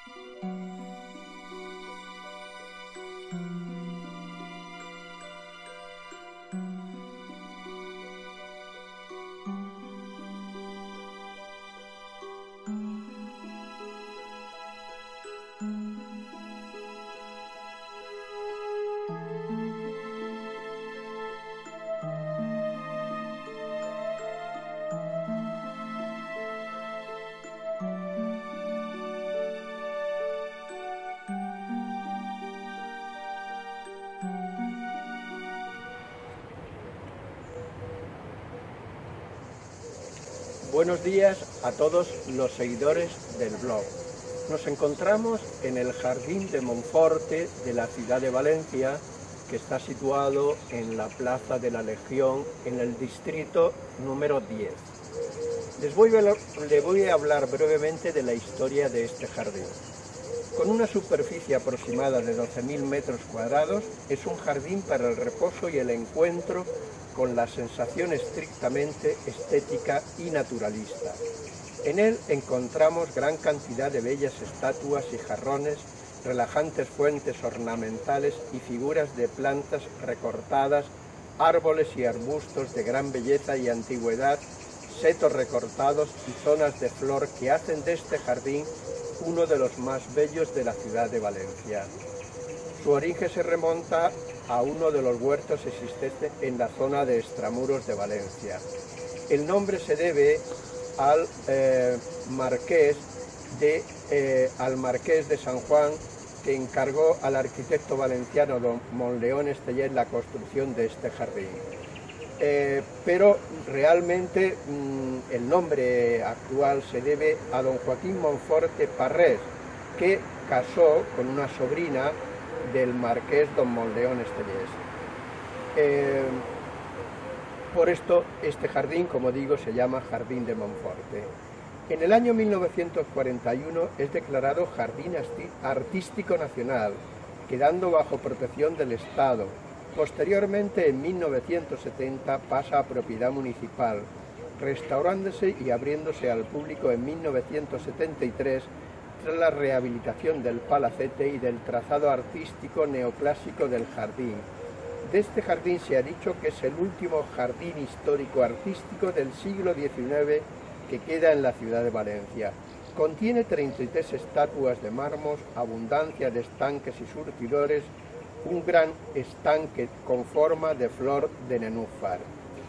Buenos días a todos los seguidores del blog. Nos encontramos en el Jardín de Monforte de la ciudad de Valencia, que está situado en la Plaza de la Legión, en el distrito número 10. Les voy a hablar brevemente de la historia de este jardín. Con una superficie aproximada de 12.000 metros cuadrados, es un jardín para el reposo y el encuentro con la sensación estrictamente estética y naturalista. En él encontramos gran cantidad de bellas estatuas y jarrones, relajantes fuentes ornamentales y figuras de plantas recortadas, árboles y arbustos de gran belleza y antigüedad, setos recortados y zonas de flor que hacen de este jardín uno de los más bellos de la ciudad de Valencia. Su origen se remonta a uno de los huertos existentes en la zona de Extramuros de Valencia. El nombre se debe al marqués de San Juan, que encargó al arquitecto valenciano don Monleón Estellés la construcción de este jardín. Pero realmente el nombre actual se debe a don Joaquín Monforte Parrés, que casó con una sobrina del marqués don Monleón Estellés. Por esto este jardín, como digo, se llama Jardín de Monforte. En el año 1941 es declarado Jardín Artístico Nacional, quedando bajo protección del Estado. Posteriormente, en 1970, pasa a propiedad municipal, restaurándose y abriéndose al público en 1973, tras la rehabilitación del palacete y del trazado artístico neoclásico del jardín. De este jardín se ha dicho que es el último jardín histórico artístico del siglo XIX que queda en la ciudad de Valencia. Contiene 33 estatuas de mármol, abundancia de estanques y surtidores, un gran estanque con forma de flor de nenúfar,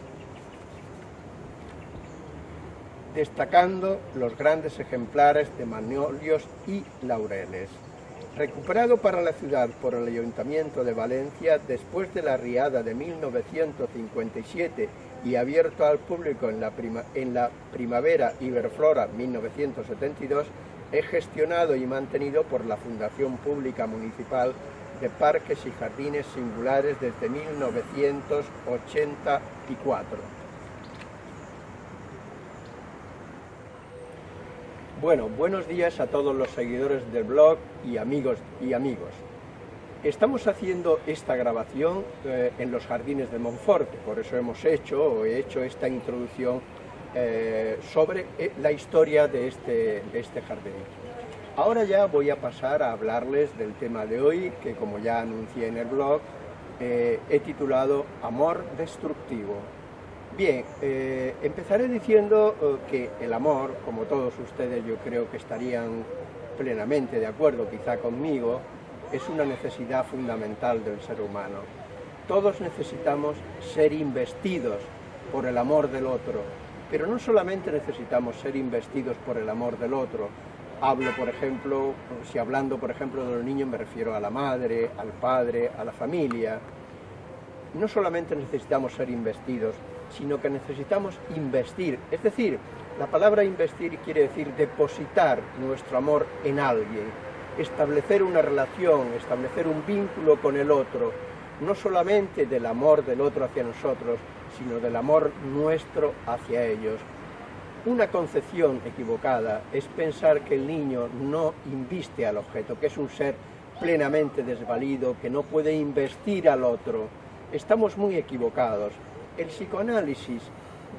destacando los grandes ejemplares de magnolios y laureles. Recuperado para la ciudad por el Ayuntamiento de Valencia después de la riada de 1957 y abierto al público en la primavera Iberflora 1972, es gestionado y mantenido por la Fundación Pública Municipal de Parques y Jardines Singulares desde 1984. Bueno, buenos días a todos los seguidores del blog y amigos. Estamos haciendo esta grabación en los jardines de Monforte, por eso he hecho esta introducción sobre la historia de este jardín. Ahora ya voy a pasar a hablarles del tema de hoy, que como ya anuncié en el blog, he titulado Amor destructivo. Bien, empezaré diciendo que el amor, como todos ustedes yo creo que estarían plenamente de acuerdo quizá conmigo, es una necesidad fundamental del ser humano. Todos necesitamos ser investidos por el amor del otro, pero no solamente necesitamos ser investidos por el amor del otro. Hablando por ejemplo de los niños, me refiero a la madre, al padre, a la familia. No solamente necesitamos ser investidos, sino que necesitamos investir. Es decir, la palabra investir quiere decir depositar nuestro amor en alguien, establecer una relación, establecer un vínculo con el otro, no solamente del amor del otro hacia nosotros, sino del amor nuestro hacia ellos. Una concepción equivocada es pensar que el niño no inviste al objeto, que es un ser plenamente desvalido, que no puede investir al otro. Estamos muy equivocados. El psicoanálisis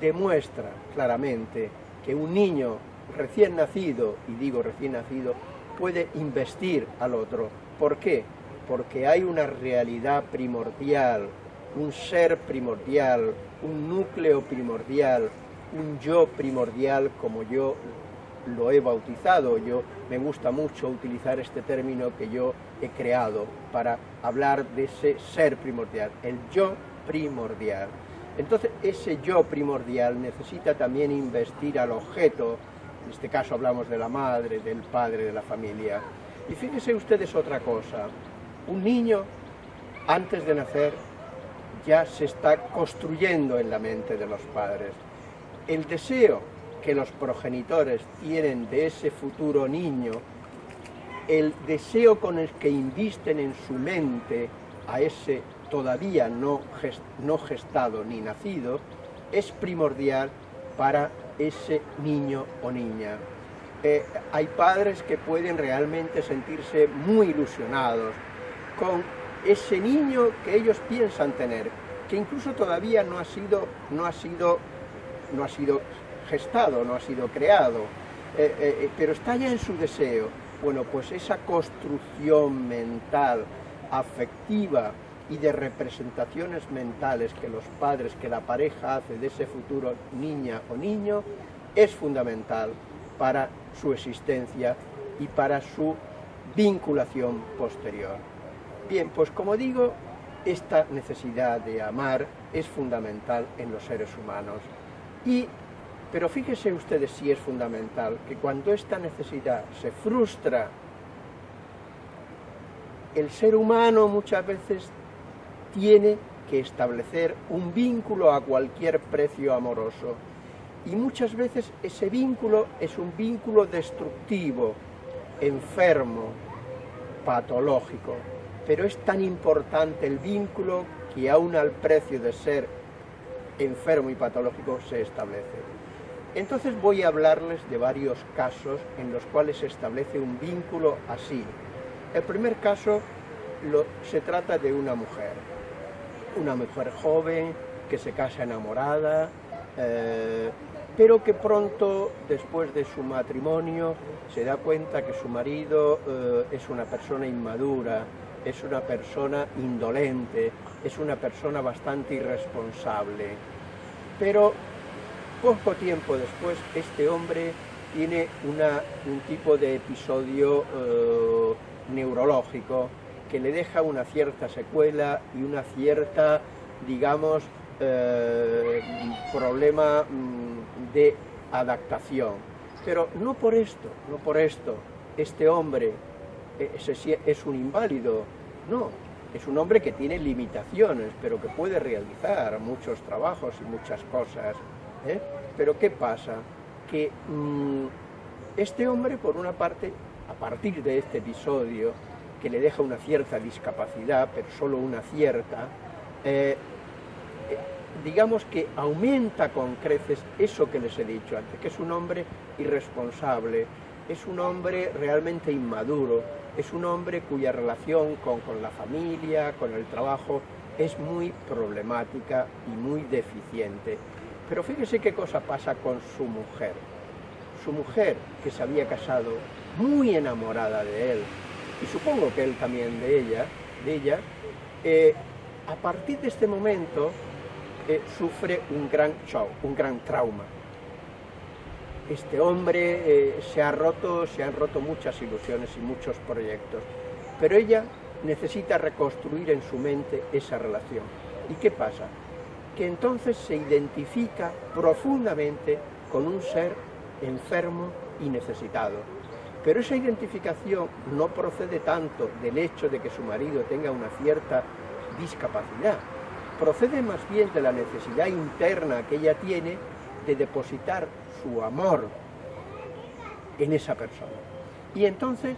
demuestra claramente que un niño recién nacido, y digo recién nacido, puede investir al otro. ¿Por qué? Porque hay una realidad primordial, un ser primordial, un núcleo primordial, un yo primordial, como yo lo he bautizado. Me gusta mucho utilizar este término que yo he creado para hablar de ese ser primordial, el yo primordial. Entonces, ese yo primordial necesita también investir al objeto. En este caso hablamos de la madre, del padre, de la familia. Y fíjense ustedes otra cosa, un niño antes de nacer ya se está construyendo en la mente de los padres. El deseo que los progenitores tienen de ese futuro niño, el deseo con el que invisten en su mente a ese todavía no gestado ni nacido, es primordial para ese niño o niña. Hay padres que pueden realmente sentirse muy ilusionados con ese niño que ellos piensan tener, que incluso todavía no ha sido gestado, no ha sido creado, pero está ya en su deseo. Bueno, pues esa construcción mental, afectiva y de representaciones mentales que los padres, que la pareja hace de ese futuro niña o niño, es fundamental para su existencia y para su vinculación posterior. Bien, pues como digo, esta necesidad de amar es fundamental en los seres humanos. Pero fíjense ustedes si es fundamental que cuando esta necesidad se frustra, el ser humano muchas veces tiene que establecer un vínculo a cualquier precio amoroso. Y muchas veces ese vínculo es un vínculo destructivo, enfermo, patológico. Pero es tan importante el vínculo que aún al precio de ser enfermo y patológico se establece. Entonces voy a hablarles de varios casos en los cuales se establece un vínculo así. El primer caso se trata de una mujer joven que se casa enamorada, pero que pronto, después de su matrimonio, se da cuenta que su marido es una persona inmadura, es una persona indolente, es una persona bastante irresponsable. Pero poco tiempo después, este hombre tiene un tipo de episodio neurológico que le deja una cierta secuela y una cierta, digamos, problema de adaptación. Pero no por esto, este hombre es un inválido, no, es un hombre que tiene limitaciones, pero que puede realizar muchos trabajos y muchas cosas. Pero ¿qué pasa? Que este hombre, por una parte, a partir de este episodio, que le deja una cierta discapacidad, pero solo una cierta, digamos que aumenta con creces eso que les he dicho antes, que es un hombre irresponsable, es un hombre realmente inmaduro, es un hombre cuya relación con la familia, con el trabajo, es muy problemática y muy deficiente. Pero fíjese qué cosa pasa con su mujer. Su mujer, que se había casado muy enamorada de él, y supongo que él también de ella, a partir de este momento sufre un gran shock, un gran trauma. Este hombre se han roto muchas ilusiones y muchos proyectos, pero ella necesita reconstruir en su mente esa relación. ¿Y qué pasa? Que entonces se identifica profundamente con un ser enfermo y necesitado. Pero esa identificación no procede tanto del hecho de que su marido tenga una cierta discapacidad, procede más bien de la necesidad interna que ella tiene de depositar su amor en esa persona. Y entonces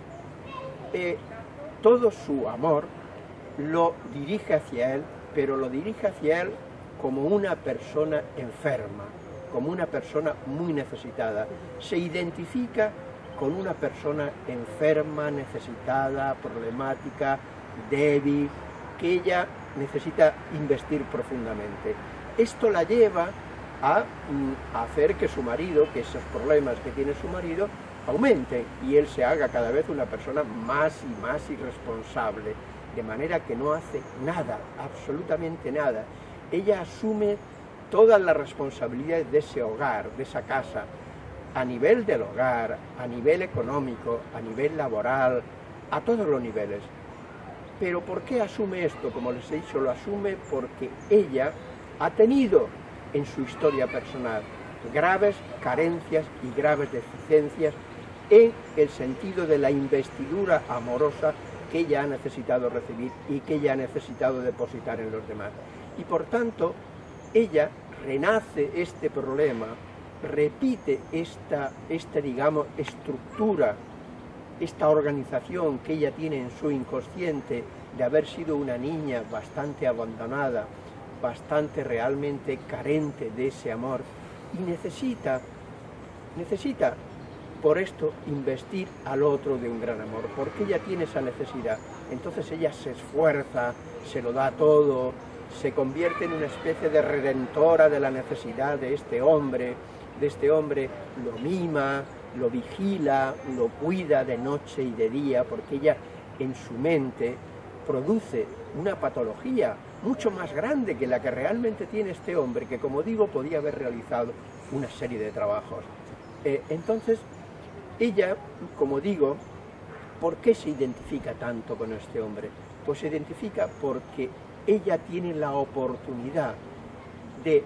todo su amor lo dirige hacia él, pero lo dirige hacia él como una persona enferma, como una persona muy necesitada. Se identifica con una persona enferma, necesitada, problemática, débil, que ella necesita investir profundamente. Esto la lleva a hacer que su marido, que esos problemas que tiene su marido, aumenten y él se haga cada vez una persona más y más irresponsable, de manera que no hace nada, absolutamente nada. Ella asume todas las responsabilidades de ese hogar, de esa casa, a nivel del hogar, a nivel económico, a nivel laboral, a todos los niveles. Pero ¿por qué asume esto? Como les he dicho, lo asume porque ella ha tenido en su historia personal graves carencias y graves deficiencias en el sentido de la investidura amorosa que ella ha necesitado recibir y que ella ha necesitado depositar en los demás. Y por tanto, ella renace este problema, repite esta digamos, estructura, esta organización que ella tiene en su inconsciente de haber sido una niña bastante abandonada, bastante realmente carente de ese amor, y necesita por esto investir al otro de un gran amor, porque ella tiene esa necesidad. Entonces ella se esfuerza, se lo da todo, se convierte en una especie de redentora de la necesidad de este hombre, lo mima, lo vigila, lo cuida de noche y de día, porque ella en su mente produce una patología mucho más grande que la que realmente tiene este hombre, que como digo, podía haber realizado una serie de trabajos. Entonces, ella, como digo, ¿por qué se identifica tanto con este hombre? Pues se identifica porque ella tiene la oportunidad de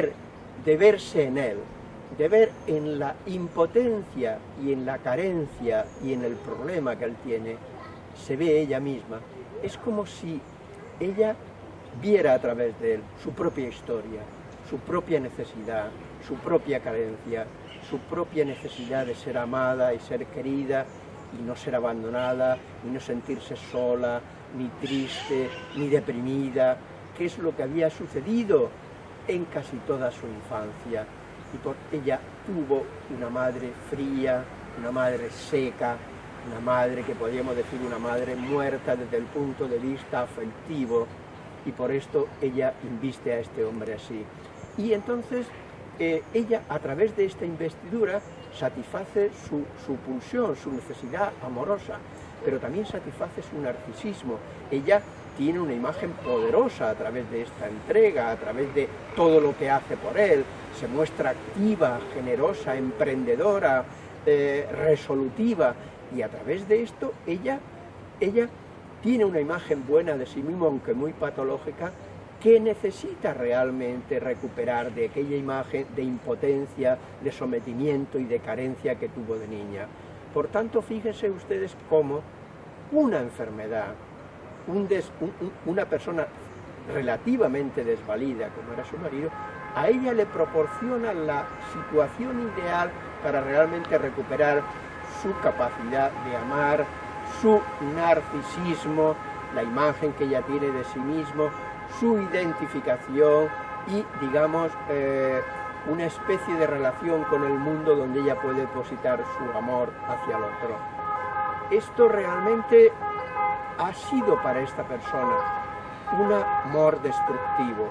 verse en él, de ver en la impotencia y en la carencia y en el problema que él tiene, se ve ella misma. Es como si ella viera a través de él su propia historia, su propia necesidad, su propia carencia, su propia necesidad de ser amada y ser querida y no ser abandonada, ni no sentirse sola, ni triste, ni deprimida, que es lo que había sucedido en casi toda su infancia. Y porque ella tuvo una madre fría, una madre seca, una madre que podríamos decir una madre muerta desde el punto de vista afectivo, y por esto ella inviste a este hombre así. Y entonces ella, a través de esta investidura, satisface su pulsión, su necesidad amorosa, pero también satisface su narcisismo. Ella tiene una imagen poderosa a través de esta entrega, a través de todo lo que hace por él, se muestra activa, generosa, emprendedora, resolutiva, y a través de esto ella tiene una imagen buena de sí misma, aunque muy patológica, que necesita realmente recuperar de aquella imagen de impotencia, de sometimiento y de carencia que tuvo de niña. Por tanto, fíjense ustedes cómo una enfermedad, una persona relativamente desvalida, como era su marido, a ella le proporciona la situación ideal para realmente recuperar su capacidad de amar, su narcisismo, la imagen que ella tiene de sí mismo, su identificación y, digamos, una especie de relación con el mundo donde ella puede depositar su amor hacia el otro. Esto realmente ha sido para esta persona un amor destructivo,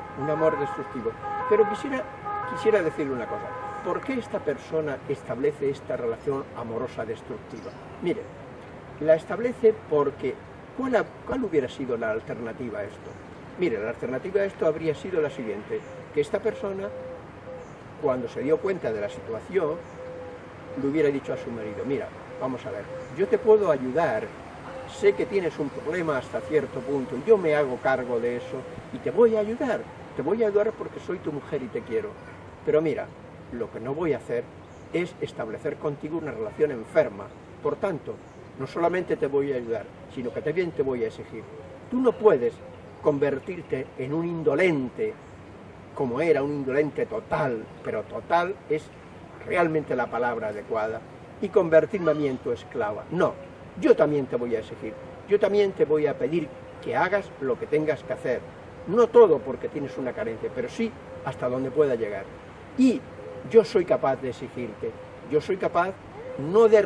Pero quisiera decirle una cosa. ¿Por qué esta persona establece esta relación amorosa destructiva? Mire, la establece porque ¿cuál hubiera sido la alternativa a esto? Mire, la alternativa a esto habría sido la siguiente, que esta persona, cuando se dio cuenta de la situación, le hubiera dicho a su marido: mira, vamos a ver, yo te puedo ayudar, sé que tienes un problema hasta cierto punto, yo me hago cargo de eso y te voy a ayudar porque soy tu mujer y te quiero, pero mira, lo que no voy a hacer es establecer contigo una relación enferma. Por tanto, no solamente te voy a ayudar, sino que también te voy a exigir. Tú no puedes convertirte en un indolente, como era un indolente total, pero total es realmente la palabra adecuada, y convertirme a mí en tu esclava. No, yo también te voy a exigir, yo también te voy a pedir que hagas lo que tengas que hacer. No todo porque tienes una carencia, pero sí hasta donde pueda llegar. Y yo soy capaz de exigirte, yo soy capaz no de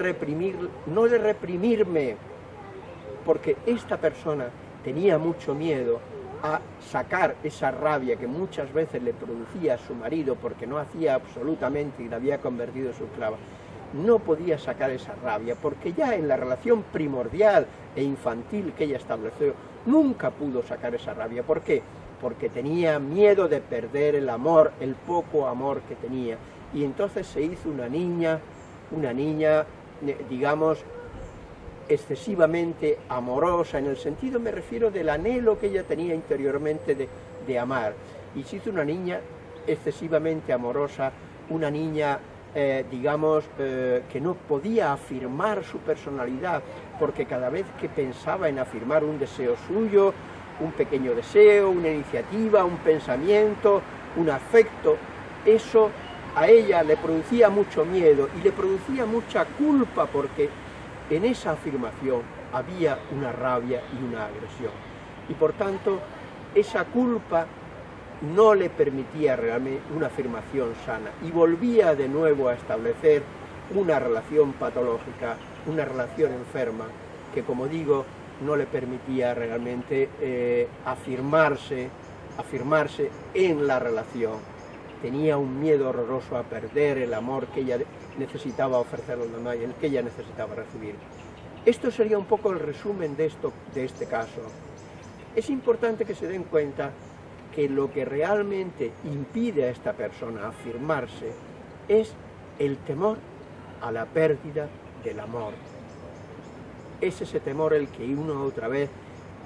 reprimirme, porque esta persona tenía mucho miedo a sacar esa rabia que muchas veces le producía a su marido porque no hacía absolutamente y la había convertido en su esclava. no podía sacar esa rabia, porque ya en la relación primordial e infantil que ella estableció, nunca pudo sacar esa rabia. ¿Por qué? Porque tenía miedo de perder el amor, el poco amor que tenía. Y entonces se hizo una niña, digamos, excesivamente amorosa, en el sentido, me refiero, del anhelo que ella tenía interiormente de amar. Y se hizo una niña excesivamente amorosa, una niña, digamos, que no podía afirmar su personalidad, porque cada vez que pensaba en afirmar un deseo suyo, un pequeño deseo, una iniciativa, un pensamiento, un afecto, eso a ella le producía mucho miedo y le producía mucha culpa, porque en esa afirmación había una rabia y una agresión. Y por tanto, esa culpa no le permitía realmente una afirmación sana y volvía de nuevo a establecer una relación patológica, una relación enferma, que, como digo, no le permitía realmente afirmarse en la relación. Tenía un miedo horroroso a perder el amor que ella necesitaba ofrecer a los demás y el que ella necesitaba recibir. Esto sería un poco el resumen de este caso. Es importante que se den cuenta que lo que realmente impide a esta persona afirmarse es el temor a la pérdida del amor. Es ese temor el que una u otra vez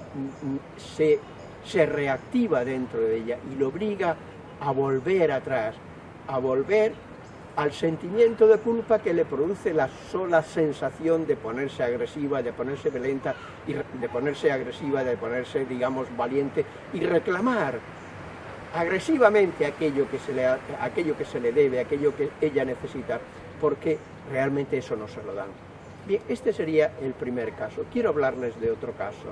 se reactiva dentro de ella y lo obliga a volver atrás, a volver al sentimiento de culpa que le produce la sola sensación de ponerse agresiva, de ponerse violenta, de ponerse agresiva, de ponerse, digamos, valiente y reclamar agresivamente aquello que se le debe, aquello que ella necesita, porque realmente eso no se lo dan. Bien, este sería el primer caso. Quiero hablarles de otro caso.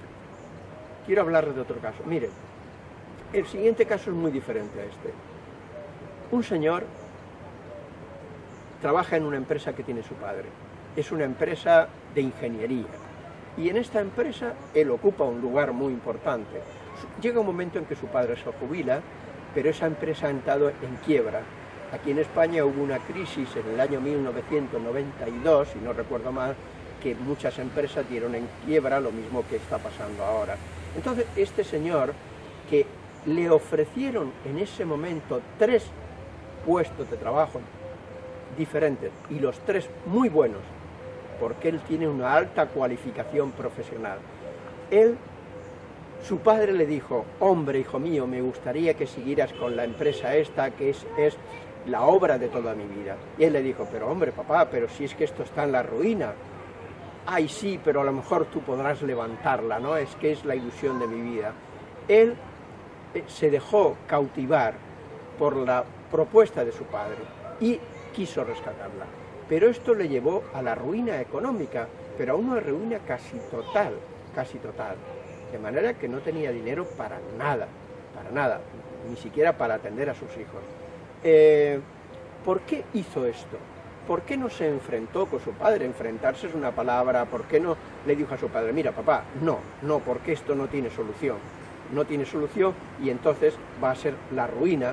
Miren, el siguiente caso es muy diferente a este. Un señor trabaja en una empresa que tiene su padre. Es una empresa de ingeniería. Y en esta empresa él ocupa un lugar muy importante. Llega un momento en que su padre se jubila, pero esa empresa ha entrado en quiebra. Aquí en España hubo una crisis en el año 1992, si no recuerdo mal, que muchas empresas dieron en quiebra, lo mismo que está pasando ahora. Entonces, este señor, que le ofrecieron en ese momento 3 puestos de trabajo diferentes, y los 3 muy buenos, porque él tiene una alta cualificación profesional. Su padre le dijo: hombre, hijo mío, me gustaría que siguieras con la empresa esta, que es la obra de toda mi vida. Y él le dijo: pero hombre, papá, pero si es que esto está en la ruina. Ay, sí, pero a lo mejor tú podrás levantarla, ¿no? Es que es la ilusión de mi vida. Él se dejó cautivar por la propuesta de su padre y quiso rescatarla. Pero esto le llevó a la ruina económica, pero a una ruina casi total. De manera que no tenía dinero para nada, ni siquiera para atender a sus hijos. ¿Por qué hizo esto? ¿Por qué no se enfrentó con su padre? Enfrentarse es una palabra. ¿Por qué no le dijo a su padre: mira, papá, no, porque esto no tiene solución? No tiene solución, y entonces va a ser la ruina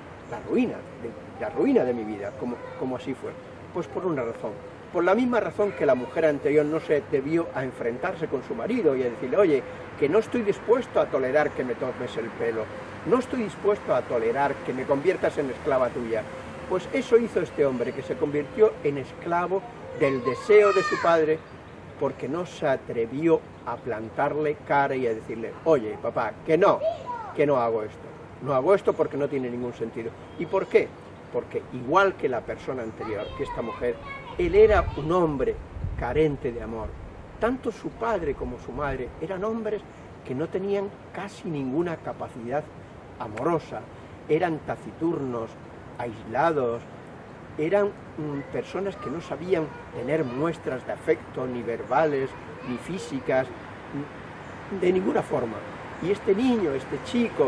de mi vida, como así fue. Pues por una razón. Por la misma razón que la mujer anterior no se atrevió a enfrentarse con su marido y a decirle: oye, que no estoy dispuesto a tolerar que me tomes el pelo, no estoy dispuesto a tolerar que me conviertas en esclava tuya. Pues eso hizo este hombre, que se convirtió en esclavo del deseo de su padre, porque no se atrevió a plantarle cara y a decirle: oye, papá, que no hago esto. No hago esto porque no tiene ningún sentido. ¿Y por qué? Porque igual que la persona anterior, que esta mujer, él era un hombre carente de amor. Tanto su padre como su madre eran hombres que no tenían casi ninguna capacidad amorosa, eran taciturnos, aislados, eran personas que no sabían tener muestras de afecto, ni verbales, ni físicas, de ninguna forma. Y este niño, este chico,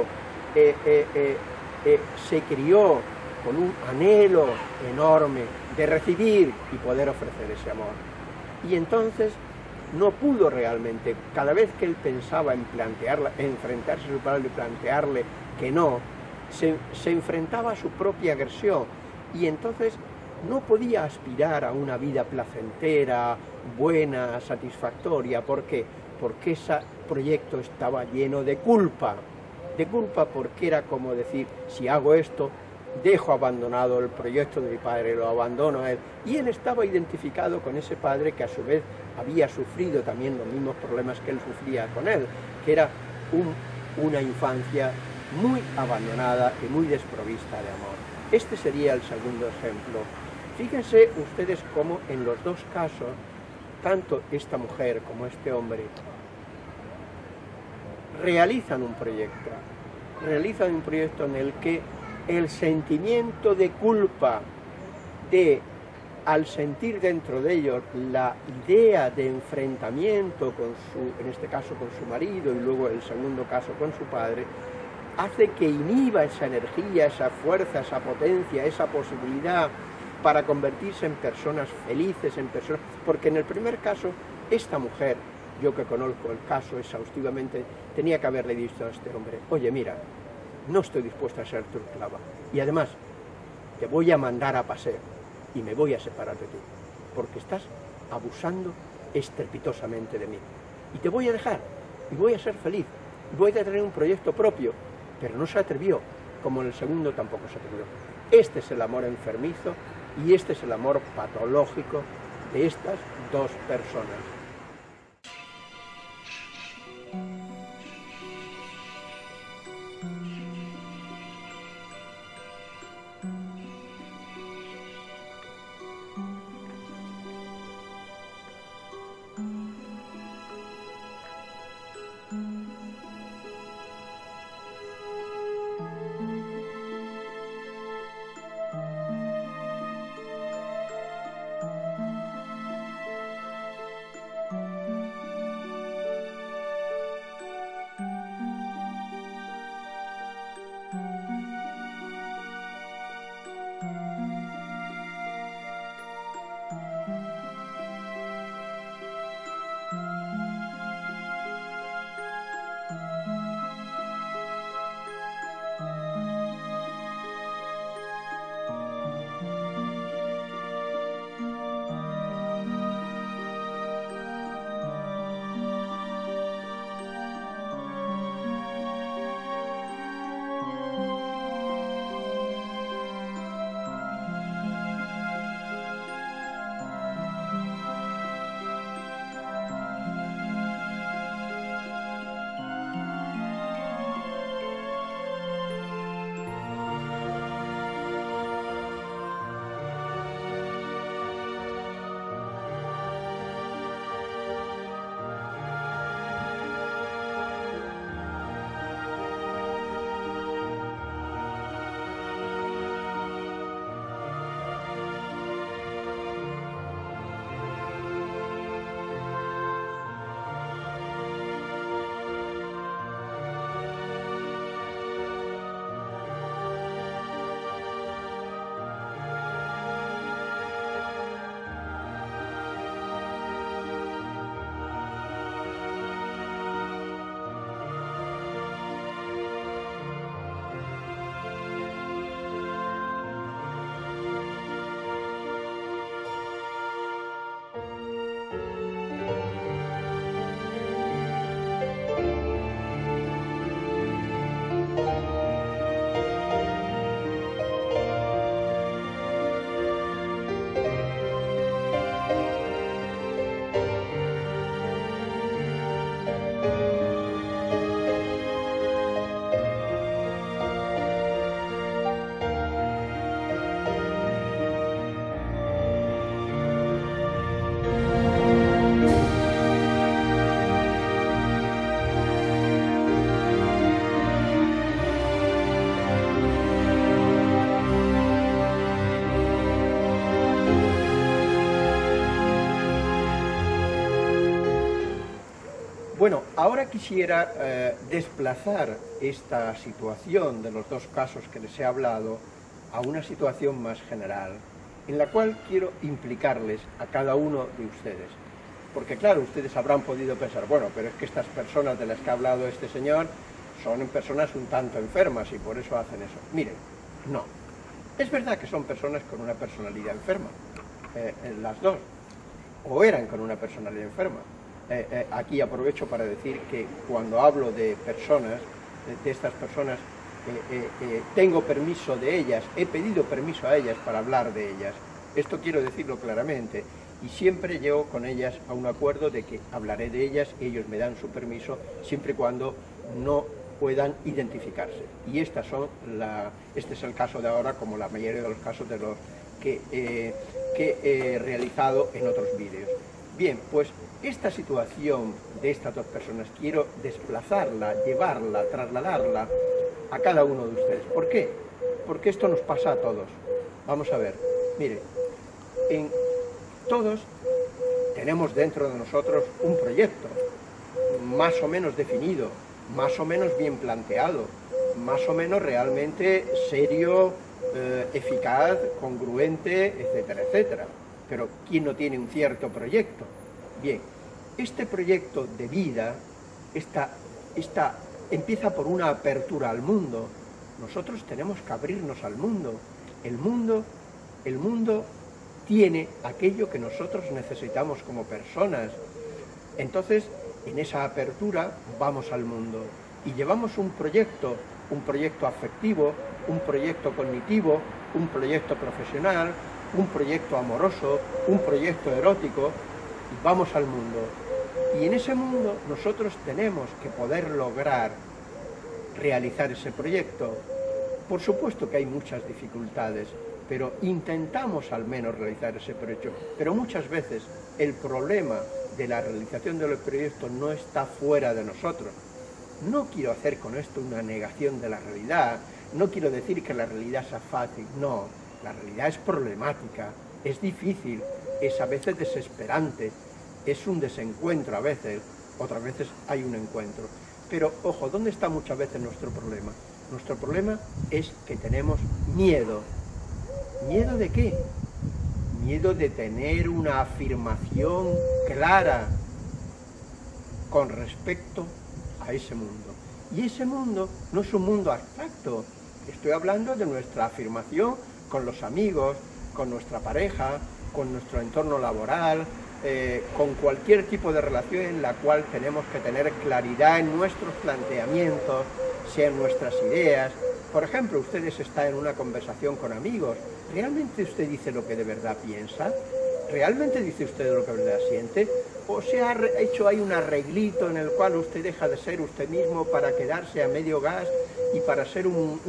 se crió con un anhelo enorme de recibir y poder ofrecer ese amor. Y entonces no pudo realmente. Cada vez que él pensaba en enfrentarse a su padre y plantearle que no, se enfrentaba a su propia agresión, y entonces no podía aspirar a una vida placentera, buena, satisfactoria. ¿Por qué? Porque ese proyecto estaba lleno de culpa porque era como decir, si hago esto, dejo abandonado el proyecto de mi padre, lo abandono a él. Y él estaba identificado con ese padre que a su vez había sufrido también los mismos problemas que él sufría con él, que era una infancia muy abandonada y muy desprovista de amor. Este sería el segundo ejemplo. Fíjense ustedes cómo en los dos casos, tanto esta mujer como este hombre, realizan un proyecto en el que el sentimiento de culpa, al sentir dentro de ellos la idea de enfrentamiento en este caso con su marido y luego el segundo caso con su padre, hace que inhiba esa energía, esa fuerza, esa potencia, esa posibilidad para convertirse en personas felices, porque en el primer caso, esta mujer, yo que conozco el caso exhaustivamente, tenía que haberle dicho a este hombre, oye, mira, no estoy dispuesta a ser tu esclava, y además, te voy a mandar a paseo, y me voy a separar de ti, porque estás abusando estrepitosamente de mí, y te voy a dejar, y voy a ser feliz, y voy a tener un proyecto propio, pero no se atrevió, como en el segundo tampoco se atrevió. Este es el amor enfermizo, y este es el amor patológico de estas dos personas. Bueno, ahora quisiera desplazar esta situación de los dos casos que les he hablado a una situación más general, en la cual quiero implicarles a cada uno de ustedes. Porque claro, ustedes habrán podido pensar, bueno, pero es que estas personas de las que ha hablado este señor son personas un tanto enfermas y por eso hacen eso. Miren, no. Es verdad que son personas con una personalidad enferma, las dos, o eran con una personalidad enferma. Aquí aprovecho para decir que cuando hablo de personas, de estas personas, tengo permiso de ellas, he pedido permiso a ellas para hablar de ellas. Esto quiero decirlo claramente, y siempre llego con ellas a un acuerdo de que hablaré de ellas, ellos me dan su permiso, siempre y cuando no puedan identificarse. Y este es el caso de ahora, como la mayoría de los casos de los que he realizado en otros vídeos. Bien, pues esta situación de estas dos personas quiero desplazarla, llevarla, trasladarla a cada uno de ustedes. ¿Por qué? Porque esto nos pasa a todos. Vamos a ver, mire, todos tenemos dentro de nosotros un proyecto más o menos definido, más o menos bien planteado, más o menos realmente serio, eficaz, congruente, etcétera, etcétera. Pero ¿quién no tiene un cierto proyecto? Bien, este proyecto de vida empieza por una apertura al mundo. Nosotros tenemos que abrirnos al mundo. El mundo tiene aquello que nosotros necesitamos como personas. Entonces, en esa apertura vamos al mundo y llevamos un proyecto afectivo, un proyecto cognitivo, un proyecto profesional, un proyecto amoroso, un proyecto erótico, y vamos al mundo. Y en ese mundo nosotros tenemos que poder lograr realizar ese proyecto. Por supuesto que hay muchas dificultades, pero intentamos al menos realizar ese proyecto. Pero muchas veces el problema de la realización de los proyectos no está fuera de nosotros. No quiero hacer con esto una negación de la realidad, no quiero decir que la realidad sea fácil, no. La realidad es problemática, es difícil, es a veces desesperante, es un desencuentro a veces, otras veces hay un encuentro. Pero, ojo, ¿dónde está muchas veces nuestro problema? Nuestro problema es que tenemos miedo. ¿Miedo de qué? Miedo de tener una afirmación clara con respecto a ese mundo. Y ese mundo no es un mundo abstracto. Estoy hablando de nuestra afirmación con los amigos, con nuestra pareja, con nuestro entorno laboral, con cualquier tipo de relación en la cual tenemos que tener claridad en nuestros planteamientos, sean nuestras ideas. Por ejemplo, ustedes están en una conversación con amigos, ¿realmente usted dice lo que de verdad piensa? ¿Realmente dice usted lo que de verdad siente? ¿O se ha hecho ahí un arreglito en el cual usted deja de ser usted mismo para quedarse a medio gas y para ser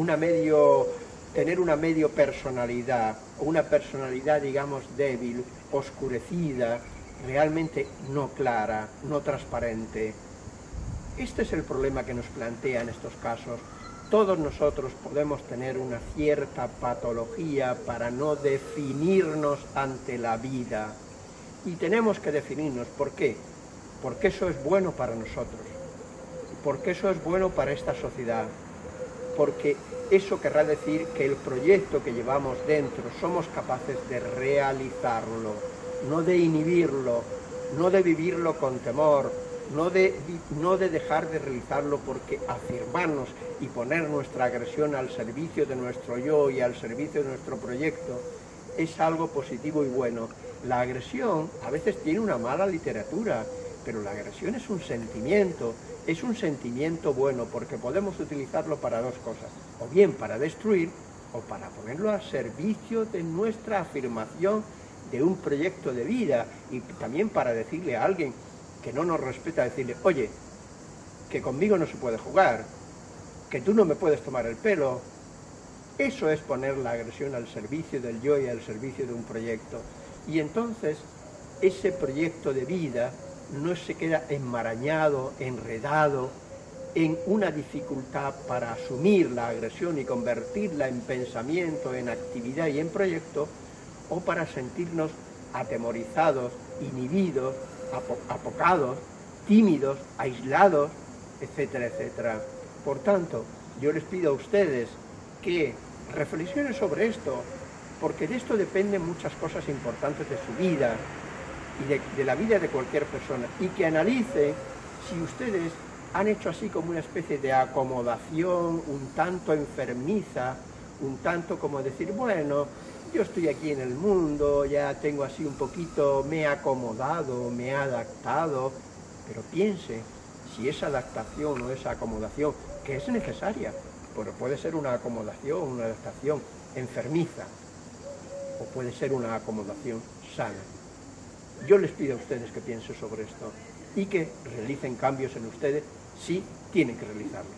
tener una medio personalidad, o una personalidad, digamos, débil, oscurecida, realmente no clara, no transparente? Este es el problema que nos plantea en estos casos. Todos nosotros podemos tener una cierta patología para no definirnos ante la vida. Y tenemos que definirnos. ¿Por qué? Porque eso es bueno para nosotros. Porque eso es bueno para esta sociedad. Porque eso querrá decir que el proyecto que llevamos dentro somos capaces de realizarlo, no de inhibirlo, no de vivirlo con temor, no de dejar de realizarlo, porque afirmarnos y poner nuestra agresión al servicio de nuestro yo y al servicio de nuestro proyecto es algo positivo y bueno. La agresión a veces tiene una mala literatura, pero la agresión es un sentimiento bueno, porque podemos utilizarlo para dos cosas, o bien para destruir, o para ponerlo al servicio de nuestra afirmación de un proyecto de vida, y también para decirle a alguien que no nos respeta, decirle, oye, que conmigo no se puede jugar, que tú no me puedes tomar el pelo. Eso es poner la agresión al servicio del yo y al servicio de un proyecto. Y entonces ese proyecto de vida no se queda enmarañado, enredado en una dificultad para asumir la agresión y convertirla en pensamiento, en actividad y en proyecto, o para sentirnos atemorizados, inhibidos, apocados, tímidos, aislados, etcétera, etcétera. Por tanto, yo les pido a ustedes que reflexionen sobre esto, porque de esto dependen muchas cosas importantes de su vida y de la vida de cualquier persona, y que analicen si ustedes han hecho así como una especie de acomodación un tanto enfermiza, un tanto como decir, bueno, yo estoy aquí en el mundo, ya tengo así un poquito, me he acomodado, me he adaptado, pero piense si esa adaptación o esa acomodación, que es necesaria, pero puede ser una acomodación, una adaptación enfermiza, o puede ser una acomodación sana. Yo les pido a ustedes que piensen sobre esto y que realicen cambios en ustedes si tienen que realizarlos.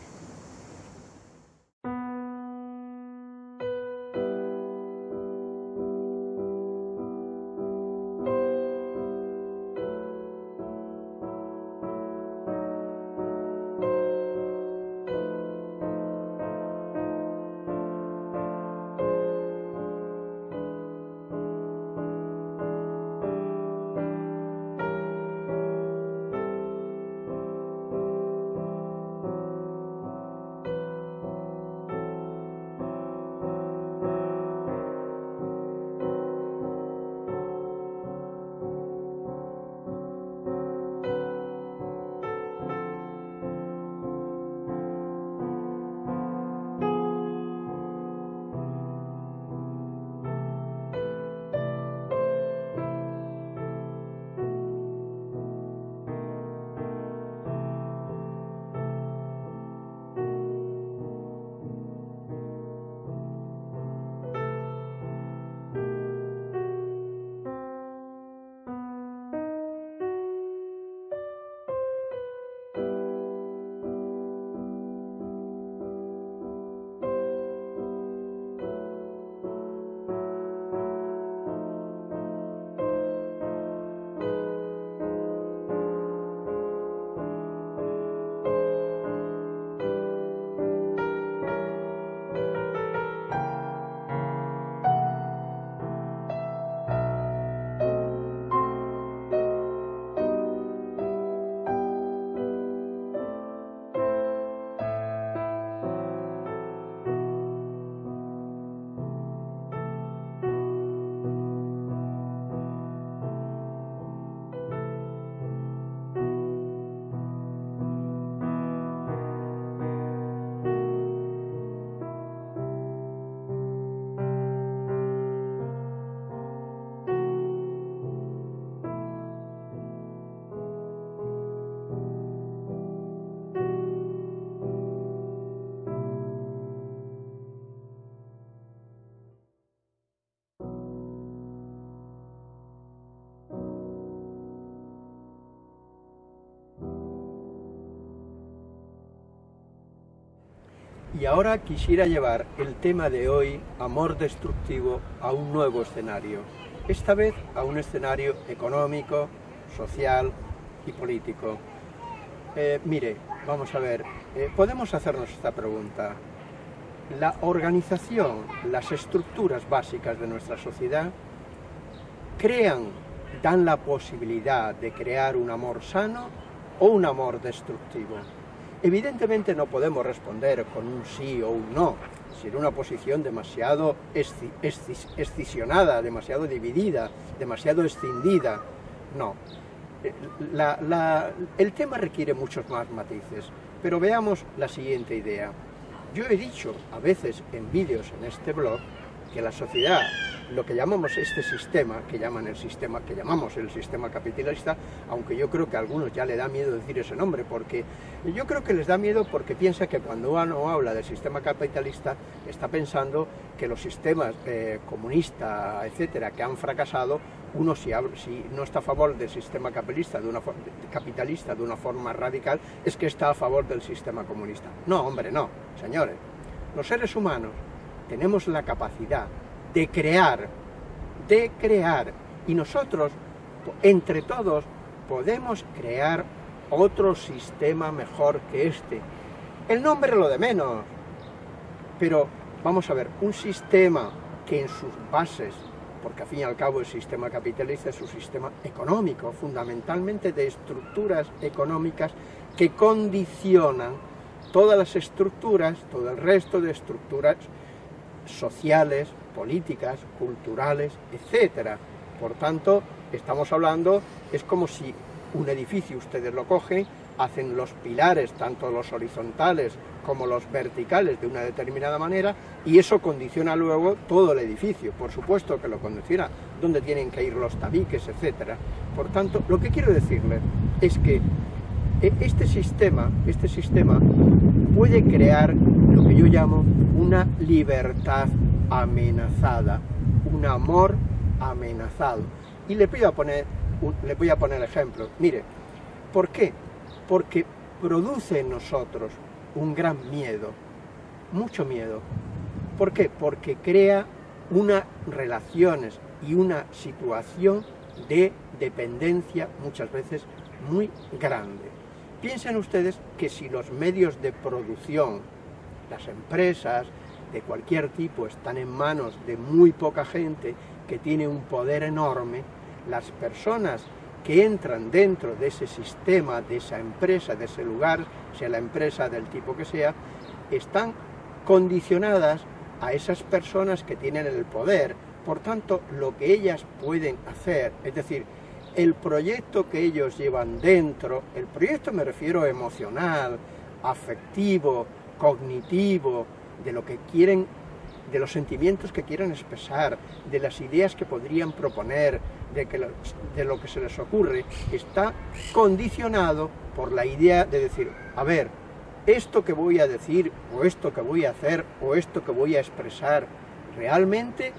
Y ahora quisiera llevar el tema de hoy, amor destructivo, a un nuevo escenario. Esta vez a un escenario económico, social y político. Mire, vamos a ver, podemos hacernos esta pregunta. La organización, las estructuras básicas de nuestra sociedad dan la posibilidad de crear un amor sano o un amor destructivo. Evidentemente no podemos responder con un sí o un no, sin una posición demasiado escisionada, demasiado dividida, demasiado escindida. No. El tema requiere muchos más matices, pero veamos la siguiente idea. Yo he dicho a veces en vídeos en este blog que la sociedad, lo que llamamos este sistema, que llamamos el sistema capitalista, aunque yo creo que a algunos ya le da miedo decir ese nombre, porque yo creo que les da miedo porque piensa que cuando uno habla del sistema capitalista está pensando que los sistemas comunista, etcétera, que han fracasado, uno si no está a favor del sistema capitalista de una forma radical, es que está a favor del sistema comunista. No, hombre, no, señores. Los seres humanos tenemos la capacidad de crear, y nosotros, entre todos, podemos crear otro sistema mejor que este. El nombre lo de menos, pero vamos a ver, un sistema que en sus bases, porque al fin y al cabo el sistema capitalista es un sistema económico, fundamentalmente de estructuras económicas que condicionan todas las estructuras, todo el resto de estructuras sociales, políticas, culturales, etcétera. Por tanto, estamos hablando, es como si un edificio ustedes lo cogen hacen los pilares, tanto los horizontales como los verticales, de una determinada manera, y eso condiciona luego todo el edificio. Por supuesto que lo condiciona, dónde tienen que ir los tabiques, etc. Por tanto, lo que quiero decirles es que este sistema puede crear lo que yo llamo una libertad amenazada, un amor amenazado. Y le voy a poner ejemplos. Mire, ¿por qué? Porque produce en nosotros un gran miedo, mucho miedo. ¿Por qué? Porque crea unas relaciones y una situación de dependencia muchas veces muy grande. Piensen ustedes que si los medios de producción, las empresas de cualquier tipo, están en manos de muy poca gente que tiene un poder enorme, las personas que entran dentro de ese sistema, de esa empresa, de ese lugar, sea la empresa del tipo que sea, están condicionadas a esas personas que tienen el poder. Por tanto, lo que ellas pueden hacer, es decir, el proyecto que ellos llevan dentro, el proyecto me refiero emocional, afectivo, cognitivo, de lo que quieren, de los sentimientos que quieren expresar, de las ideas que podrían proponer, de lo que se les ocurre, está condicionado por la idea de decir, a ver, esto que voy a decir, o esto que voy a hacer, o esto que voy a expresar, realmente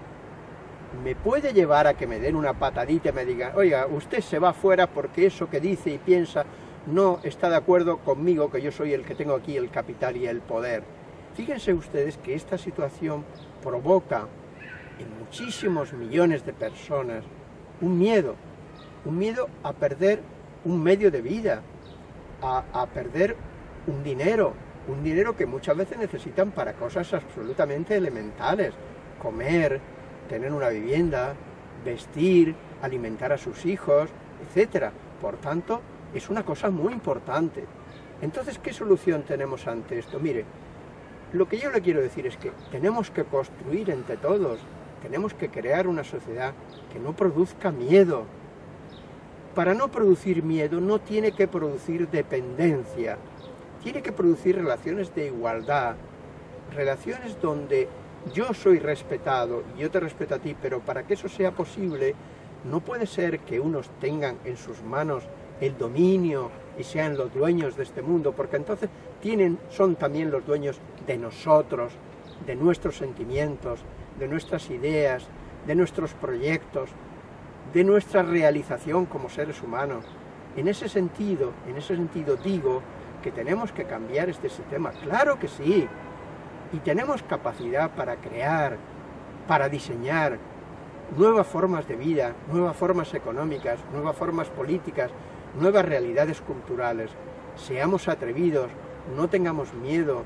me puede llevar a que me den una patadita y me digan, oiga, usted se va fuera porque eso que dice y piensa no está de acuerdo conmigo, que yo soy el que tengo aquí el capital y el poder. Fíjense ustedes que esta situación provoca en muchísimos millones de personas un miedo a perder un medio de vida, a perder un dinero que muchas veces necesitan para cosas absolutamente elementales, comer, tener una vivienda, vestir, alimentar a sus hijos, etc. Por tanto, es una cosa muy importante. Entonces, ¿qué solución tenemos ante esto? Mire, lo que yo le quiero decir es que tenemos que construir entre todos, tenemos que crear una sociedad que no produzca miedo. Para no producir miedo no tiene que producir dependencia, tiene que producir relaciones de igualdad, relaciones donde yo soy respetado y yo te respeto a ti, pero para que eso sea posible no puede ser que unos tengan en sus manos el dominio y sean los dueños de este mundo, porque entonces son también los dueños de nosotros, de nuestros sentimientos, de nuestras ideas, de nuestros proyectos, de nuestra realización como seres humanos. En ese sentido digo que tenemos que cambiar este sistema, claro que sí, y tenemos capacidad para crear, para diseñar nuevas formas de vida, nuevas formas económicas, nuevas formas políticas, nuevas realidades culturales. Seamos atrevidos, no tengamos miedo,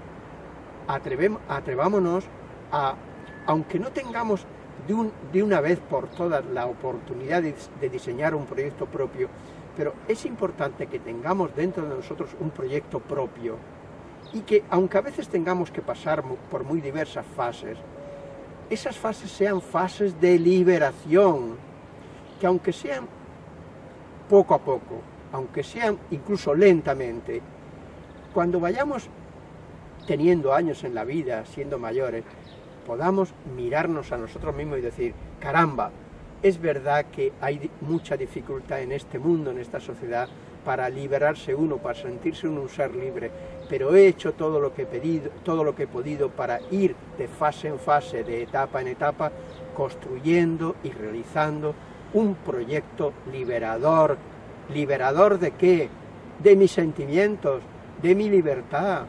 atrevámonos a, aunque no tengamos de una vez por todas la oportunidad de diseñar un proyecto propio, pero es importante que tengamos dentro de nosotros un proyecto propio y que, aunque a veces tengamos que pasar por muy diversas fases, esas fases sean fases de liberación, que aunque sean poco a poco, aunque sean incluso lentamente, cuando vayamos teniendo años en la vida, siendo mayores, podamos mirarnos a nosotros mismos y decir, caramba, es verdad que hay mucha dificultad en este mundo, en esta sociedad, para liberarse uno, para sentirse uno un ser libre, pero he hecho todo lo que he podido para ir de fase en fase, de etapa en etapa, construyendo y realizando un proyecto liberador. ¿Liberador de qué? De mis sentimientos, de mi libertad,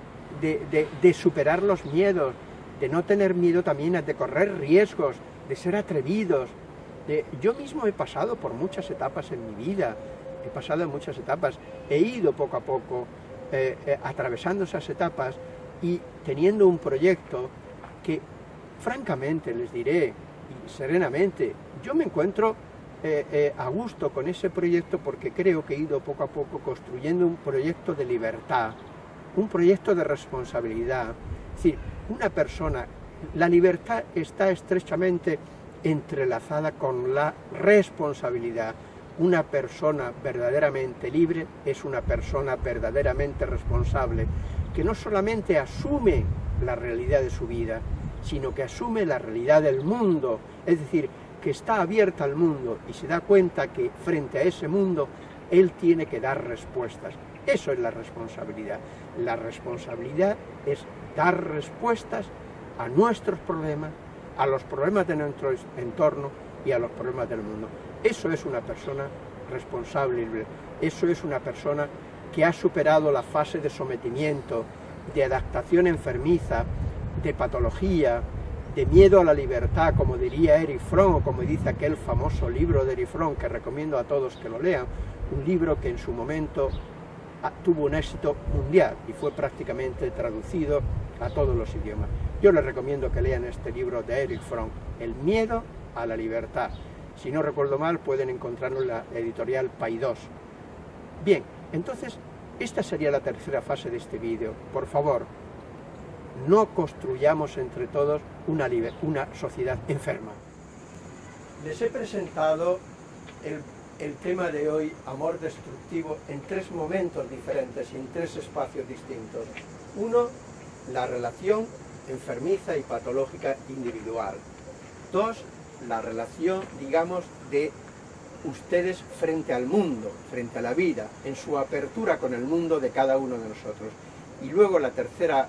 de superar los miedos, de no tener miedo también de correr riesgos, de ser atrevidos. Yo mismo he pasado por muchas etapas en mi vida, he ido poco a poco atravesando esas etapas y teniendo un proyecto que, francamente, les diré, y serenamente, yo me encuentro a gusto con ese proyecto porque creo que he ido poco a poco construyendo un proyecto de libertad, un proyecto de responsabilidad. Es decir, una persona, la libertad está estrechamente entrelazada con la responsabilidad. Una persona verdaderamente libre es una persona verdaderamente responsable, que no solamente asume la realidad de su vida, sino que asume la realidad del mundo, es decir, que está abierta al mundo y se da cuenta que frente a ese mundo él tiene que dar respuestas. Eso es la responsabilidad. La responsabilidad es dar respuestas a nuestros problemas, a los problemas de nuestro entorno y a los problemas del mundo. Eso es una persona responsable, eso es una persona que ha superado la fase de sometimiento, de adaptación enfermiza, de patología, de miedo a la libertad, como diría Erich Fromm, o como dice aquel famoso libro de Erich Fromm, que recomiendo a todos que lo lean, un libro que en su momento tuvo un éxito mundial y fue prácticamente traducido a todos los idiomas. Yo les recomiendo que lean este libro de Erich Fromm, El miedo a la libertad. Si no recuerdo mal, pueden encontrarlo en la editorial Paidós. Bien, entonces, esta sería la tercera fase de este vídeo. Por favor, no construyamos entre todos una sociedad enferma. Les he presentado el tema de hoy, amor destructivo, en tres momentos diferentes y en tres espacios distintos. Uno, la relación enfermiza y patológica individual. Dos, la relación, digamos, de ustedes frente al mundo, frente a la vida, en su apertura con el mundo de cada uno de nosotros. Y luego la tercer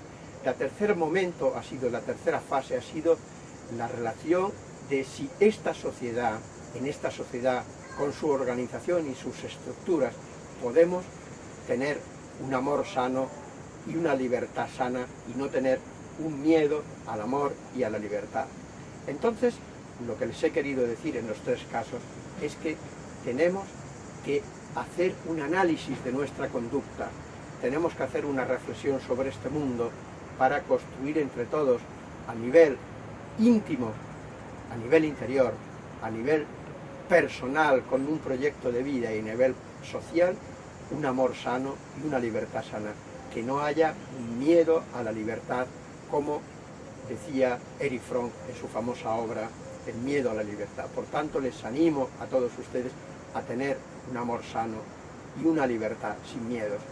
momento ha sido, la tercera fase ha sido la relación de si esta sociedad, en esta sociedad, con su organización y sus estructuras, podemos tener un amor sano y una libertad sana y no tener un miedo al amor y a la libertad. Entonces, lo que les he querido decir en los tres casos es que tenemos que hacer un análisis de nuestra conducta, tenemos que hacer una reflexión sobre este mundo para construir entre todos a nivel íntimo, a nivel interior, a nivel personal, con un proyecto de vida y a nivel social, un amor sano y una libertad sana, que no haya miedo a la libertad, como decía Erich Fromm en su famosa obra El miedo a la libertad. Por tanto, les animo a todos ustedes a tener un amor sano y una libertad sin miedos.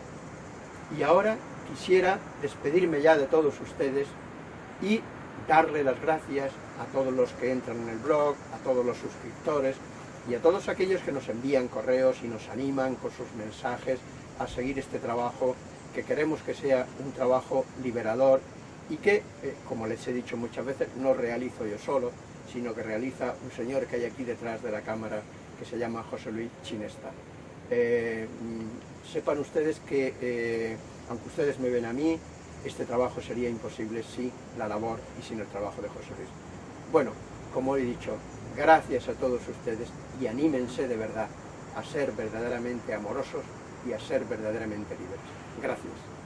Y ahora quisiera despedirme ya de todos ustedes y darle las gracias a todos los que entran en el blog, a todos los suscriptores y a todos aquellos que nos envían correos y nos animan con sus mensajes a seguir este trabajo, que queremos que sea un trabajo liberador y que, como les he dicho muchas veces, no realizo yo solo, sino que realiza un señor que hay aquí detrás de la cámara, que se llama José Luis Chinesta. Sepan ustedes que, aunque ustedes me ven a mí, este trabajo sería imposible sin la labor y sin el trabajo de José Luis. Bueno, como he dicho, gracias a todos ustedes y anímense de verdad a ser verdaderamente amorosos y a ser verdaderamente libres. Gracias.